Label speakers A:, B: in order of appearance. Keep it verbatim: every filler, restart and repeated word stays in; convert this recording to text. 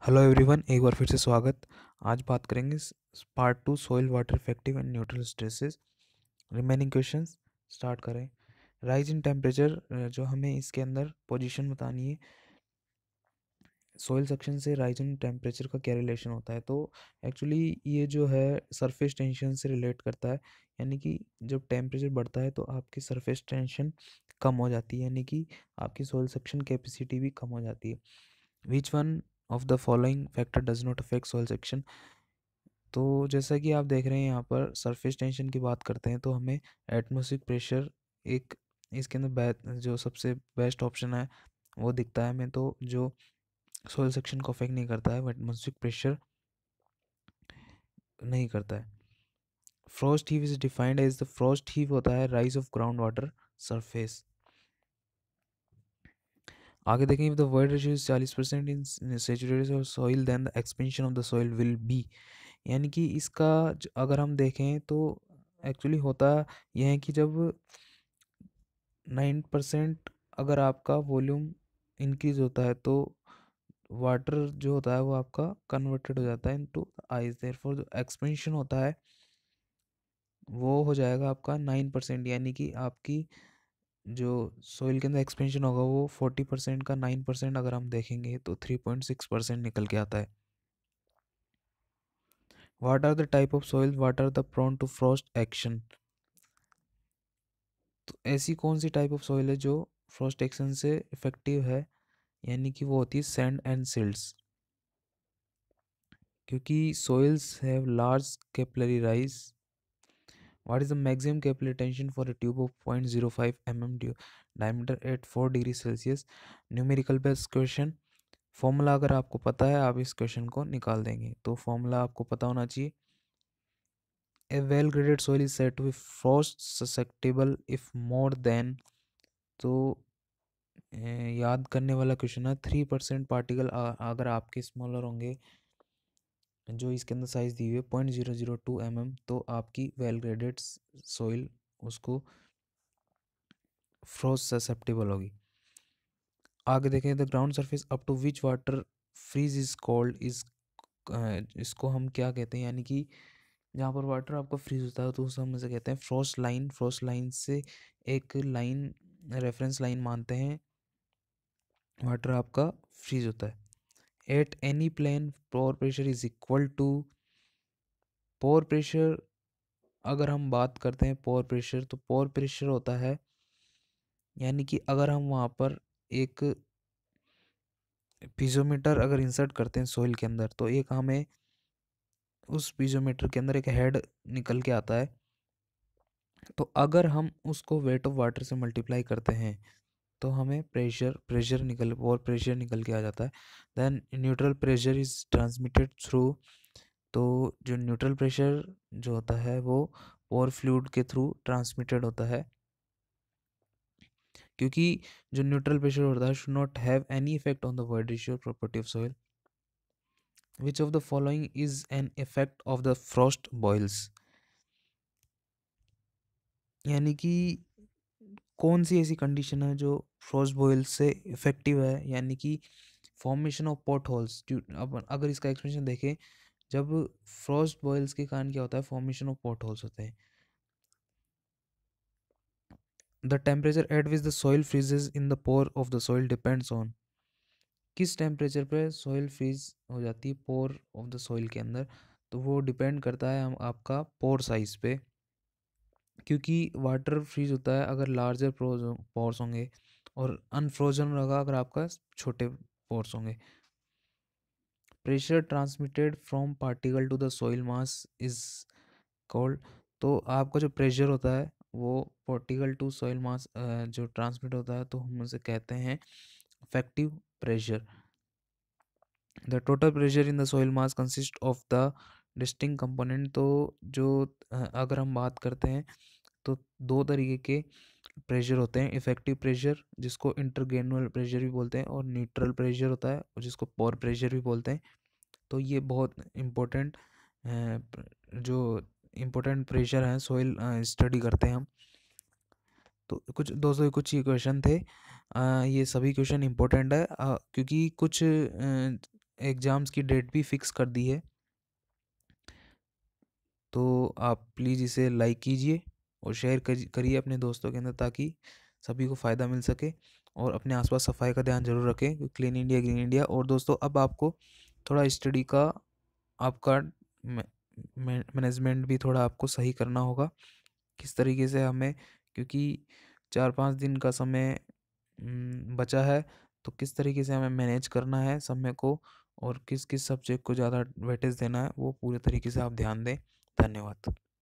A: Hello everyone, एक बार फिर से स्वागत। आज बात करेंगे part two soil water effective and neutral stresses. Remaining questions start करें। राइज इन टेम्परेचर, जो हमें इसके अंदर पोजीशन बतानी है। सॉइल सेक्शन से राइज इन टेम्परेचर का क्या रिलेशन होता है? तो एक्चुअली ये जो है सरफेस टेंशन से रिलेट करता है। यानी कि जब टेम्परेचर बढ़ता है तो आपकी सरफेस टेंशन कम हो जाती है, यानी कि आपकी सॉइल सेक्शन कैपेसिटी भी कम हो जाती है। Which one of the following factor does not affect soil section? तो जैसा कि आप देख रहे हैं यहाँ पर सरफेस टेंशन की बात करते हैं तो हमें एटमॉस्फेरिक प्रेशर एक इसके अंदर बे- जो सबसे बेस्ट ऑप्शन है वो दिखता है हमें। तो जो सॉइल सेक्शन को अफेक्ट नहीं करता है वो एटमॉस्फेरिक प्रेशर नहीं करता है। Frost heave is defined as the frost heave होता है rise of ground water surface. आगे देखें, if the void ratio is चालीस परसेंट इन सैचुरेटेड और soil then the expansion of the soil will be. यानी कि इसका ज- अगर हम देखें तो एक्चुअली होता यह है कि जब नाइन परसेंट अगर आपका वॉल्यूम इंक्रीज होता है तो वाटर जो होता है वो आपका कन्वर्टेड हो जाता है इनटू आइस। देयरफॉर जो एक्सपेंशन होता है वो हो जाएगा आपका नाइन परसेंट। यानी कि आपकी जो सोइल के अंदर एक्सपेंशन होगा वो फोर्टी परसेंट का नाइन परसेंट अगर हम देखेंगे तो थ्री पॉइंट सिक्स परसेंट निकल के आता है। What are the type of soil what are the prone to frost action? तो ऐसी कौन सी टाइप ऑफ सॉइल है जो फ्रॉस्ट एक्शन से इफेक्टिव है? यानी कि वो होती है सैंड एंड सिल्ट्स, क्योंकि soils have large capillary rise. What is the maximum capillary tension for a tube of point zero five m m diameter at four degree Celsius? Numerical based question. Formula अगर आपको पता है आप इस question को निकाल देंगे। तो फॉर्मूला आपको पता होना चाहिए। A well graded soil is said to be frost susceptible if more than. तो अ, याद करने वाला क्वेश्चन है। थ्री परसेंट पार्टिकल अगर आपके स्मॉलर होंगे, जो इसके अंदर साइज दी हुई है point zero zero two m m, तो आपकी वेल ग्रेडेड सोइल उसको फ्रॉस्ट ससेप्टेबल होगी। आगे देखें, the ground surface up to which water freeze is called is, इसको हम क्या कहते हैं? यानी कि जहाँ पर वाटर आपका फ्रीज होता है तो उसे हम इसे कहते हैं फ्रॉस्ट लाइन। फ्रॉस्ट लाइन से एक लाइन रेफरेंस लाइन मानते हैं वाटर आपका फ्रीज होता है। At any plane pore pressure is equal to. Pore pressure अगर हम बात करते हैं पोर प्रेशर, तो पोर प्रेशर होता है, यानी कि अगर हम वहाँ पर एक पीजोमीटर अगर इंसर्ट करते हैं सॉइल के अंदर तो एक हमें उस पीजोमीटर के अंदर एक हेड निकल के आता है। तो अगर हम उसको वेट ऑफ वाटर से मल्टीप्लाई करते हैं तो हमें प्रेशर प्रेशर निकल और प्रेशर निकल के आ जाता है। Then neutral pressure is transmitted through. तो जो न्यूट्रल प्रेशर जो होता है वो पोर फ्लूइड के थ्रू ट्रांसमिटेड होता है, क्योंकि जो न्यूट्रल प्रेशर होता है should not have any effect on the void ratio property of soil. Which of the following is an effect of the frost boils? यानी कि कौन सी ऐसी कंडीशन है जो फ्रॉस्ट बॉइल से इफेक्टिव है? यानी कि फॉर्मेशन ऑफ पॉट होल्स। अब अगर इसका एक्सप्लेनेशन देखें, जब फ्रॉस्ट बॉइल्स के कारण क्या होता है? फॉर्मेशन ऑफ पॉट होल्स होते हैं। The temperature at which the soil freezes in the pore of the soil depends on. किस टेम्परेचर पे सॉइल फ्रीज हो जाती है पोर ऑफ द सॉइल के अंदर? तो वो डिपेंड करता है हम आपका पोर साइज पे, क्योंकि वाटर फ्रीज होता है अगर लार्जर पोर्स होंगे और अनफ्रोजन रहेगा अगर आपका छोटे पोर्स होंगे। Pressure transmitted from particle to the soil mass is called. तो आपका जो प्रेशर होता है वो पार्टिकल टू सॉइल मास जो ट्रांसमिट होता है तो हम उसे कहते हैं effective pressure. The total pressure in the soil mass consist of the distinct component. तो जो अ, अगर हम बात करते हैं तो दो तरीके के प्रेशर होते हैं। इफेक्टिव प्रेशर जिसको इंटरग्रेनुलर प्रेशर भी बोलते हैं, और न्यूट्रल प्रेशर होता है और जिसको पोर प्रेशर भी बोलते हैं। तो ये बहुत इम्पोर्टेंट जो इम्पोर्टेंट प्रेशर हैं सॉइल स्टडी करते हैं हम। तो कुछ दोस्तों कुछ ये क्वेश्चन थे। अ, ये सभी क्वेश्चन इम्पोर्टेंट है, अ, क्योंकि कुछ एग्ज़ाम्स की डेट भी फिक्स कर दी है, तो आप प्लीज़ इसे लाइक कीजिए और शेयर करिए अपने दोस्तों के अंदर, ताकि सभी को फ़ायदा मिल सके। और अपने आसपास सफाई का ध्यान जरूर रखें, क्लीन इंडिया ग्रीन इंडिया। और दोस्तों, अब आपको थोड़ा स्टडी का, आपका मैनेजमेंट भी थोड़ा आपको सही करना होगा, किस तरीके से हमें, क्योंकि चार पाँच दिन का समय हम्म, बचा है, तो किस तरीके से हमें मैनेज करना है समय को और किस किस सब्जेक्ट को ज़्यादा वेटेज देना है, वो पूरे तरीके से आप ध्यान दें। धन्यवाद।